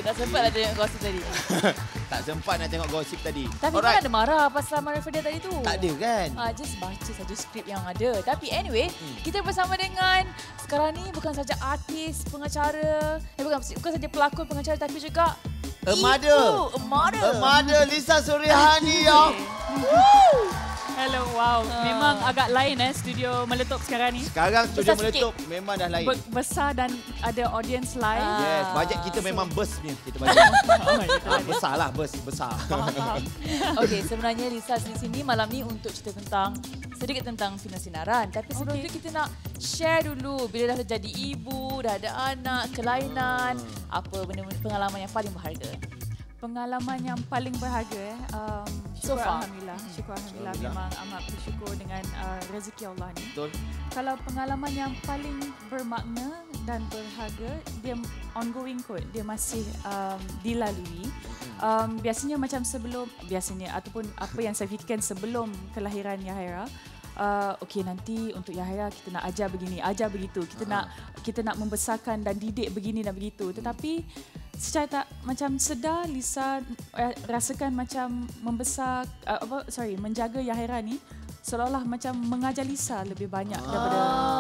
tak sempat lah tengok gosip tadi. Tak sempat nak tengok gosip tadi. Tapi kan ada marah pasal Maria Fedia tadi tu. Tak ada kan? Just baca saja skrip yang ada. Tapi anyway, kita bersama dengan sekarang ni bukan saja artis, pengacara, bukan saja pelakon pengacara tapi juga A mother Lisa Surihani. Hello, wow. Memang agak lain studio meletup sekarang ni. Sekarang studio Besar meletup memang dah lain. Besar dan ada audience live. Yes, bajet kita memang bus punya. Kita bajet. Besar lah, bus besar. Faham. Okey, sebenarnya Lisa di sini malam ni untuk cerita sedikit tentang Fina Sinaran. Tapi sebelum itu kita nak share dulu bila dah jadi ibu, dah ada anak, kelainan, apa benda-benda pengalaman yang paling berharga. Pengalaman yang paling berharga So syukur far. Alhamdulillah. Syukur Alhamdulillah. Memang amat bersyukur dengan rezeki Allah ni. Betul. Kalau pengalaman yang paling bermakna dan berharga, dia ongoing kot. Dia masih dilalui. Biasanya macam ataupun apa yang saya fikirkan sebelum kelahiran Yahaira, okey nanti untuk Yahaira kita nak ajar begini, ajar begitu. Kita nak membesarkan dan didik begini dan begitu. Tetapi secara tak macam sedar Lisa rasakan macam menjaga Yahaira ni seolah-olah macam mengajar Lisa lebih banyak daripada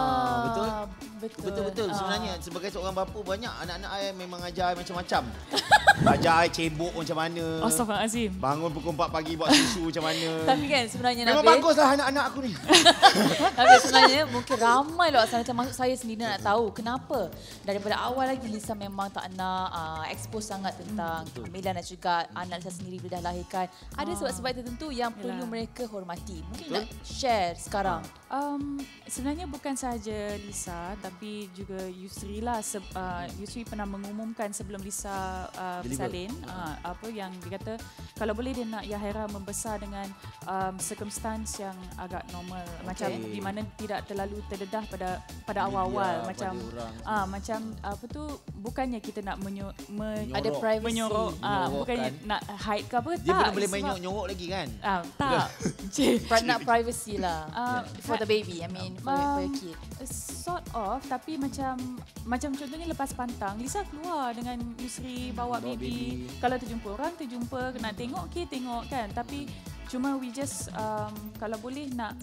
Betul. Sebenarnya sebagai seorang bapa banyak anak-anak saya memang ajar macam-macam. Ajar saya cebok macam mana. Astaghfirullahalazim. Bangun pukul 4 pagi buat susu macam mana. Tapi kan sebenarnya memang Nabil, baguslah anak-anak aku ni. tapi sebenarnya mungkin ramai luar sana termasuk saya sendiri nak tahu kenapa daripada awal lagi Lisa memang tak nak expose sangat tentang kehamilan dan juga anak Lisa sendiri bila dah lahirkan. Ada sebab-sebab tertentu yang perlu mereka hormati. Mungkin nak share sekarang. Sebenarnya bukan sahaja Lisa tapi juga Yusri lah. Yusri pernah mengumumkan sebelum Lisa bersalin apa yang dia kata kalau boleh dia nak Yahaira membesar dengan circumstance yang agak normal, macam di mana tidak terlalu terdedah pada awal-awal, macam macam apa tu, bukannya kita nak ada privacy, menyorok, bukannya nak hide ke apa, Dia belum boleh main nyorok lagi kan? Tak. nak privacy lah for the baby, I mean for your kid. Sort of, tapi macam contohnya lepas pantang Lisa keluar dengan Yusri bawa baby. Kalau terjumpa orang terjumpa, nak tengok tengok kan, tapi cuma we just kalau boleh nak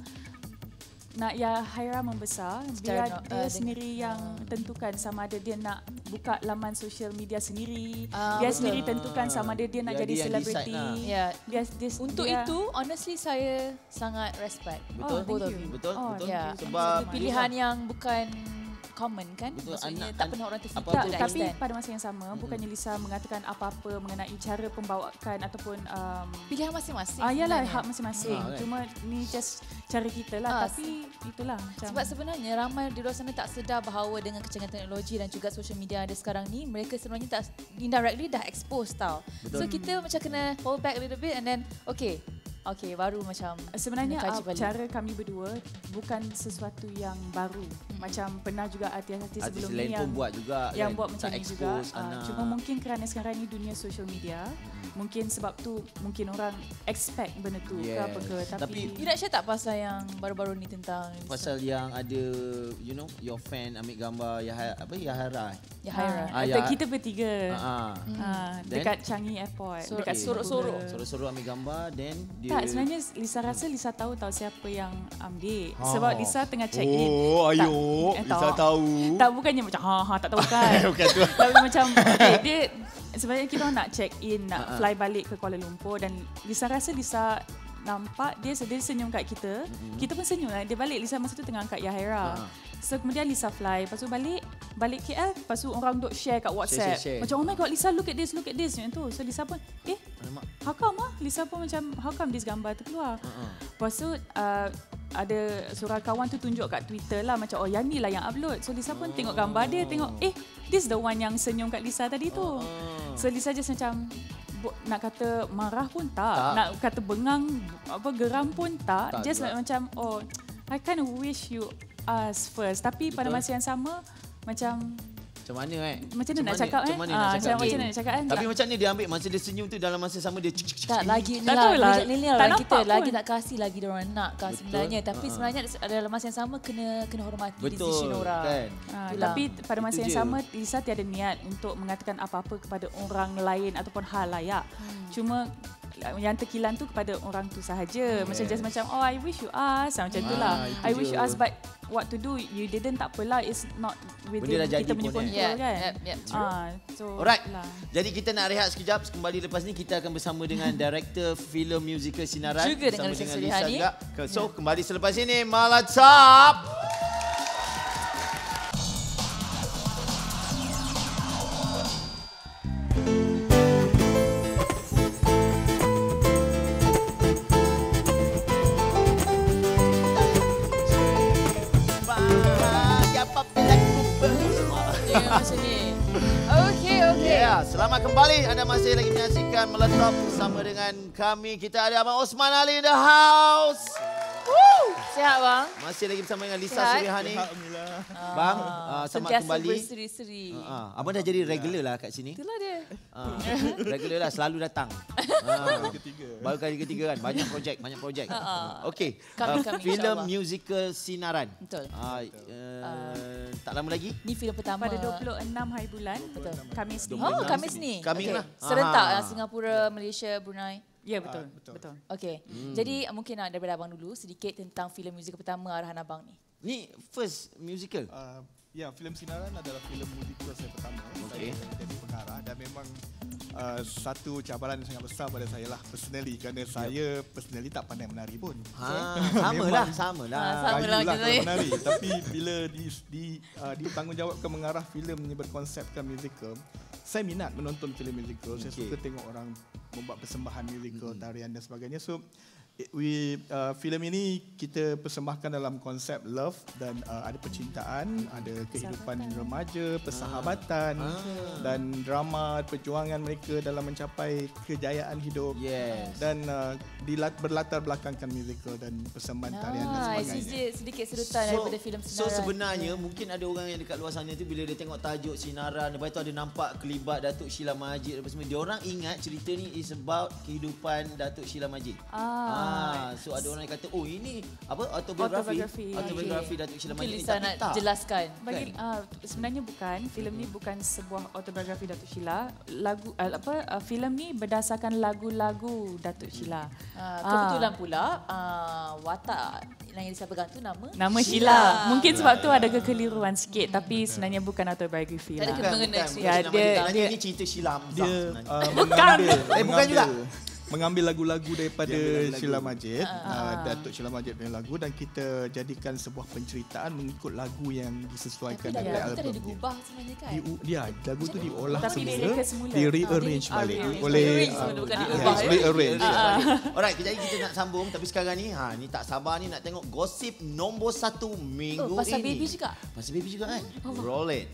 Yahaira membesar, biar dia sendiri yang tentukan sama ada dia nak buka laman social media sendiri, dia sendiri tentukan sama ada dia nak jadi selebriti. Untuk itu honestly saya sangat respect. Betul. Sebab pilihan yang bukan common kan, maksudnya tak pernah orang terfikir. Tapi pada masa yang sama bukannya Lisa mengatakan apa-apa mengenai cara pembawaan ataupun pilihan masing-masing. Yalah, hak masing-masing. Cuma ni just cara kita lah. Tapi itulah macam, sebab sebenarnya ramai di luar sana tak sedar bahawa dengan kecanggihan teknologi dan juga social media ada sekarang ni, mereka sebenarnya tak indirectly dah expose tau. So kita macam kena hold back a little bit and then Okay, baru macam sebenarnya cara kami berdua bukan sesuatu yang baru. Macam pernah juga artis-artis sebelum ni yang buat juga yang kan? buat macam ni juga. Cuma mungkin kerana sekarang ni dunia social media, mungkin sebab tu mungkin orang expect benda tu ke apa ke. Tapi you nak share tak pasal yang baru-baru ni tentang pasal yang ada your fan ambil gambar Yahaira. kita bertiga dekat Changi Airport, dekat Sorok-sorok ambil gambar, then dia tak, sebenarnya Lisa rasa Lisa tahu siapa yang ambil. Sebab Lisa tengah check in. Lisa tahu. Tak, bukannya macam tak tahu kan. Bukan tu. Tapi macam dia sebenarnya kita nak check in, nak fly balik ke Kuala Lumpur, dan Lisa rasa Lisa nampak dia senyum kat kita. Kita pun senyum lah. Dia balik, Lisa masa tu tengah angkat Yahaira. So kemudian Lisa fly, lepas tu balik KL, lepas tu orang duk share kat WhatsApp. Share. Macam oh my god, Lisa look at this macam tu. So Lisa pun how come Lisa pun macam how come this gambar tu keluar. Lepas tu ada seorang kawan tu tunjuk kat Twitter lah, macam yang ni lah yang upload. So Lisa pun tengok gambar dia, tengok this the one yang senyum kat Lisa tadi tu. So Lisa just macam nak kata marah pun tak. Nak kata bengang geram pun tak. Just like macam I kind of wish you ask first. Tapi pada masa yang sama macam Macam mana Macam mana nak cakap Macam mana nak cakap? Macam mana nak cakap kan? Tapi macam ni dia ambil masa dia senyum tu dalam masa sama dia Tak lagi ni Tak lah. tahu lah. Ni Tak orang nampak kita pun. lagi tak kasih lagi dia orang nak kan Betul. sebenarnya. Tapi sebenarnya dalam masa yang sama kena hormati decision orang. kan. Itulah. Tapi pada masa Itu yang je. sama Lisa tiada niat untuk mengatakan apa-apa kepada orang lain ataupun halayak. Cuma yang terkilan tu kepada orang tu sahaja. Macam just macam I wish you ask macam tu lah. itu I wish je. you ask but what to do you didn't, tak apalah, it's not within Benda dah jadi kita punya pun, control Yeah, kan. So Alright. lah. Jadi kita nak rehat sekejap. Kembali lepas ni kita akan bersama dengan director filem musical Sinaran Juga dengan bersama Lisa dengan Lisa Surihani. juga. So kembali selepas ini Malatap. Macam ni. Okey. Ya, selamat kembali. Anda masih lagi menyaksikan Meletop bersama dengan kami. Kita ada Abang Osman Ali in the house. Sihat bang? Masih lagi bersama dengan Lisa Sihat? Surihani. Alhamdulillah. Bang, selamat Sentiasa kembali. berseri-seri. Abang dah jadi regular lah kat sini. Itulah dia. Regular lah, selalu datang. Ketiga. Baru kali ketiga kan, banyak projek. Okey, Kami, filem insyaAllah. musical Sinaran. Betul. Tak lama lagi. Ni filem pertama. Pada 26 hari bulan Betul. Khamis ni. Oh, Khamis ni. Coming Okey. lah. Serentak Ah. Singapura, Malaysia, Brunei. Ya betul. betul. Betul. Okey. Jadi mungkin daripada abang dulu sedikit tentang filem musical pertama arahan abang ni. Ni first musical. Ya, filem Sinaran adalah filem musical saya pertama. Okey. Saya jadi pengarah dan memang satu cabaran yang sangat besar pada saya lah personally kerana saya personally tak pandai menari pun. Samalah. Sama Kayu lah lah kita kalau ni. menari. Tapi bila ditanggungjawabkan mengarah filem yang berkonsepkan musical, saya minat menonton filem musical. Saya Okey. suka tengok orang membuat persembahan musical, tarian dan sebagainya. So filem ini kita persembahkan dalam konsep love dan ada percintaan, ada kehidupan remaja, persahabatan dan drama perjuangan mereka dalam mencapai kejayaan hidup. Yes. Dan berlatar belakangkan musical dan persembahan tarian dan sebagainya. Sedikit sedutan daripada filem So Sinaran. sebenarnya mungkin ada orang yang dekat luar sana tu bila dia tengok tajuk Sinaran, lepas tu ada nampak kelibat Datuk Sheila Majid apa semua, dia orang ingat cerita ni is about kehidupan Datuk Sheila Majid. So ada orang yang kata oh ini apa autobiografi Autobiografi. Datuk Sheila Mungkin Majid ni, Lisa tapi nak tak. jelaskan. Bagi sebenarnya bukan, filem ni bukan sebuah autobiografi Datuk Sheila. Filem ni berdasarkan lagu-lagu Datuk Sheila. Kebetulan pula watak yang Lisa pegang tu nama Sheila. Mungkin sebab tu ada kekeliruan sikit tapi sebenarnya bukan autobiografi Tak ada lah. mengena Bukan cerita Ya, Sheila dia- Majid. Sebenarnya dia- ni cerita Sheila Hamzah Dia sebenarnya. Bukan juga. mengambil lagu-lagu daripada Dia ambil lagu-lagu. Sheila Majid, Datuk Sheila Majid punya lagu, dan kita jadikan sebuah penceritaan mengikut lagu yang disesuaikan Tapi dengan lagu tu ada album dia. digubah sebenarnya kan? Dia lagu tu diolah Tapi semula, liriknya semula. di rearrange balik rearrange. oleh Rearrange semula, bukan diubah, ya? rearrange. Alright, kejap lagi kita nak sambung tapi sekarang ni ni tak sabar ni nak tengok gosip nombor 1 minggu pasal ini. baby juga? Pasal baby juga kan? Roll it.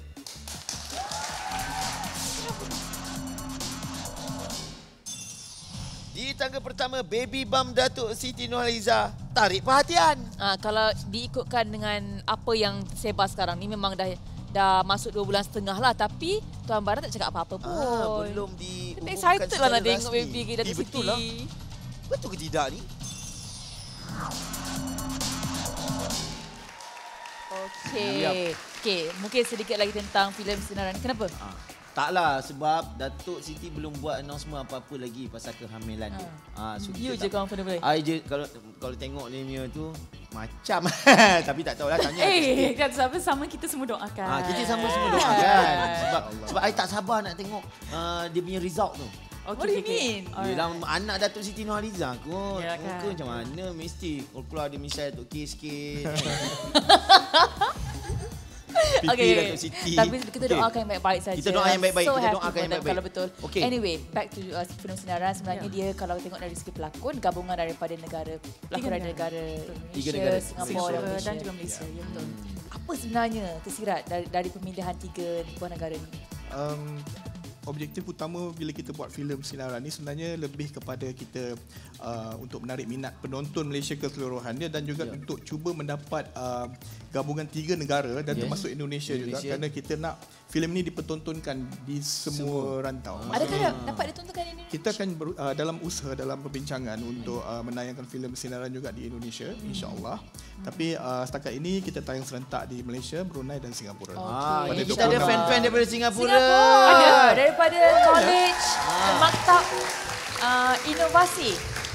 Di tangga pertama, baby bump Datuk Siti Nurhaliza tarik perhatian. Kalau diikutkan dengan apa yang sebar sekarang ni memang dah masuk 2 bulan setengah lah, tapi Tuan Bara tak cakap apa-apa pun. Belum diumumkan Excited lah nak secara tengok rasmi. baby Datuk Siti. Betul lah. Betul ke tidak ni? Okey, mungkin sedikit lagi tentang filem Sinaran. Kenapa? Taklah sebab Datuk Siti belum buat announcement apa-apa lagi pasal kehamilan dia. So You kita je tak- confident. I je kalau tengok dia punya tu macam tapi tak tahulah tanya Datuk Siti. Kan sama kita semua doakan. Kita sama semua doakan sebab I tak sabar nak tengok dia punya result tu. What do you mean? Dalam anak Datuk Siti Nurhaliza kot. Ya kan? Muka macam mana mesti keluar dia Michelle Tok K sikit. Pipi Okay. Datuk Siti. Tapi kita Okay. doakan yang baik-baik saja. Kita doa yang baik-baik, So kita happy doakan for yang them baik-baik. Kalau betul. Okay. Anyway, back to filem Sinaran. Sebenarnya dia kalau tengok dari segi pelakon, gabungan daripada pelakon dari negara Tiga Malaysia, negara. Singapura dan juga Malaysia. Ya betul. Apa sebenarnya tersirat dari pemilihan 3 buah negara ni? Objektif utama bila kita buat filem Sinaran ni sebenarnya lebih kepada kita untuk menarik minat penonton Malaysia keseluruhannya dan juga untuk cuba mendapat gabungan 3 negara dan termasuk Indonesia juga, kerana kita nak filem ini dipertontonkan di semua rantau. Adakah dapat ditontonkan ini? Kita akan dalam usaha, dalam perbincangan untuk menayangkan filem sinaran juga di Indonesia, insya-Allah. Tapi setakat ini kita tayang serentak di Malaysia, Brunei dan Singapura. Kita ada fan-fan daripada Singapura. Ada daripada College Maktab Inovasi.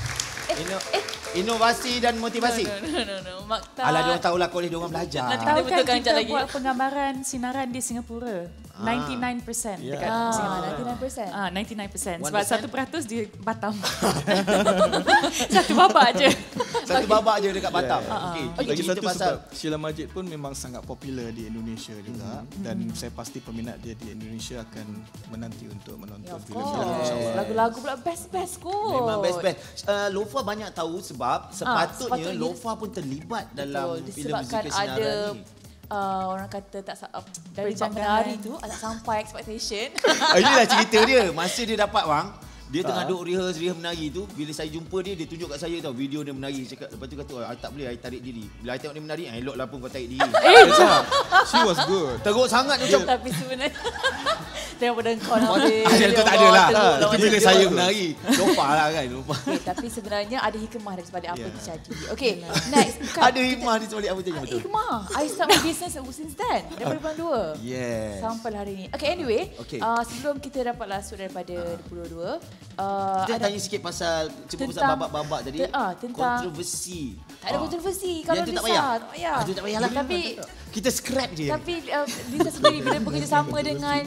Inovasi dan motivasi. No. Maktab. Alah, diorang tahulah kolej diorang belajar. Nanti Tahu kan betulkan kita lagi. buat penggambaran sinaran di Singapura. 99% dekat Singapura. 99%. Sebab 1% di Batam. Satu babak je. Satu babak je dekat Batam. Okey. Lagi Kita satu pasal sebab Sheila Majid pun memang sangat popular di Indonesia juga dan saya pasti peminat dia di Indonesia akan menanti untuk menonton filem ini, insya-Allah. Lagu-lagu pula best-best kot. memang best. Lofa banyak tahu sebab sepatutnya sepatutnya Lofa pun terlibat dalam filem disebabkan musikal ada sinaran ni. orang kata dari Bang Penari tu tak sampai expectation. Inilah cerita dia. Masa dia dapat wang, dia tengah duk rehearse menari tu. Bila saya jumpa dia tunjuk kat saya tau video dia menari. Cakap, lepas tu kata, I tak boleh, I tarik diri. Bila I tengok dia menari, eloklah pun kau tarik diri. She was good. Teruk sangat macam. Tapi sebenarnya daripada kau nanti. Itu tak ada lah. Itu bila saya menari. Lupa lah kan. Lupa. Tapi sebenarnya ada hikmah daripada apa yang terjadi. Okay, next. Ada hikmah di sebalik apa tu? Betul. Hikmah. I start my business since then. Daripada bulan 2. Yes. Sampai hari ni. Okay, anyway. Okay. Sebelum kita dapat masuk daripada 22. Kita tanya sikit pasal pasal babak-babak tadi. Tentang kontroversi. tak ada kontroversi kalau Yang tu Lisa. tak payah? Tak payah. Tu tak payahlah. Tapi Kita scrap je. tapi Lisa sendiri bila bekerjasama dengan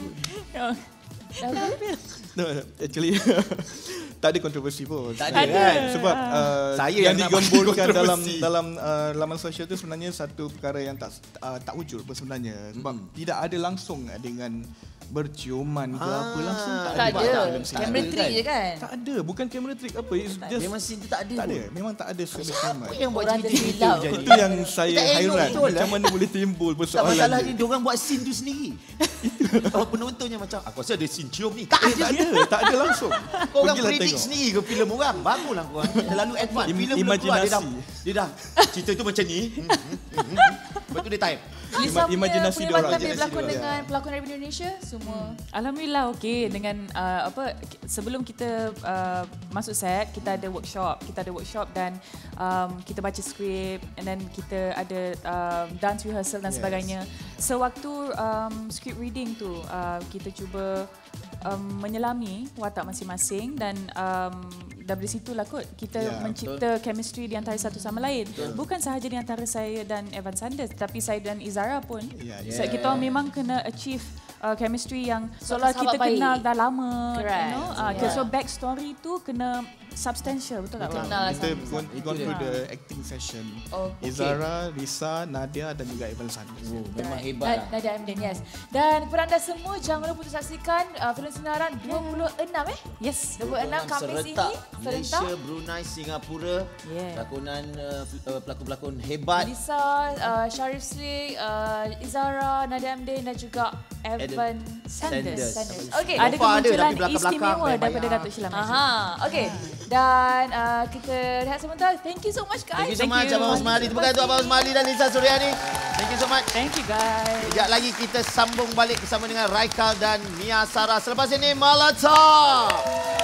No, actually tak ada kontroversi pun. Tak ada kan? Sebab Saya yang yang nak digemburkan bagi dalam kontroversi. laman sosial itu sebenarnya satu perkara yang tak wujud pun sebenarnya. Sebab tidak ada langsung dengan berciuman ke apa langsung tak ada. ada. Tak Kamera ada, trick kan? je kan? Tak ada, bukan kamera trick apa. It's just Memang scene tu tak ada. tak ada. pun. Memang tak ada ciuman. Apa yang buat Orang cerita jadi itu hilau. jadi? Itu yang saya Tak elok hairan. betul, Macam mana boleh timbul Tak persoalan masalah ni. ni, diorang buat scene tu sendiri. Kalau penontonnya macam, aku rasa ada scene cium ni. Tak Tak ada, tak ada langsung. Korang Pergilah predict tengok. sendiri ke filem orang? Baguslah korang. Terlalu advance. Filem belum keluar, dia dah cerita tu macam ni. Lepas tu dia type. Lisa punya Imajinasi perkhidmatan diorang. dia berlakon Imajinasi dengan pelakon dari Indonesia semua. Alhamdulillah okey dengan sebelum kita masuk set kita ada workshop dan kita baca skrip and then kita ada dance rehearsal dan sebagainya. Sewaktu script reading tu kita cuba menyelami watak masing-masing dan dari situlah kot kita mencipta chemistry di antara satu sama lain. Bukan sahaja di antara saya dan Evan Sanders tapi saya dan Izara pun. So, kita orang memang kena achieve chemistry yang seolah kita baik. kenal dah lama. Correct. You know? So backstory tu kena substantial, betul tak? Kenal Kita sama-sama. gone through the acting session. Okay. Izara, Risa, Nadia dan juga Evan Sanders. Memang hebat lah. Nadia Amden, yes. Dan kepada anda semua jangan lupa untuk saksikan filem sinaran 26 Yes. 26 Khamis ini Malaysia, Brunei, Singapura. Yeah. Lakonan pelakon-pelakon hebat. Lisa, Sharif Slick, Izara, Nadia Amden dan juga Evan Sanders. Okey. Ada Lofa ada, kemunculan tapi belakang-belakang istimewa banyak. daripada Datuk Sheila Majid. Aha, okey. Dan kita rehat sebentar. Thank you so much guys. Thank you so much Abang Osmali. Terima kasih Abang Osmali dan Lisa Suryani. Thank you so much. Thank you guys. Sekejap lagi kita sambung balik bersama dengan Raikal dan Mia Sarah. Selepas ini Molotov.